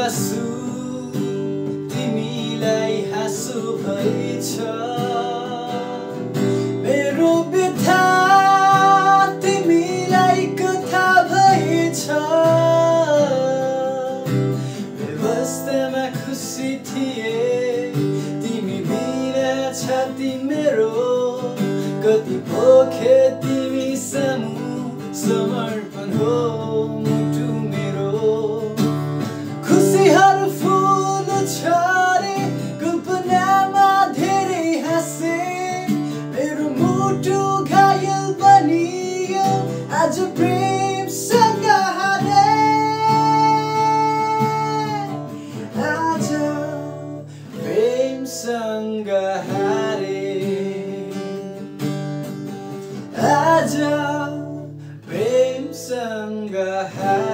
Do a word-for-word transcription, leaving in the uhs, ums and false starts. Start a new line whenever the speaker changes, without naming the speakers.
हाँसु तिमीलाई हाँसो भएछ मेरो व्यथा तिमीलाई कथा भएछ व्यवस्थामा खुसी थिए तिमी बिना छाती मेरो कति पोखे तिमी सामु समर्पण हो मुटु मेरो खुसीहरू फुल छरे कल्पनामा धेरै हाँसे मेरो मुटु घायल बनियो आज प्रेमसँग हारे आज प्रेमसँग हारे आज प्रेमसँग हारे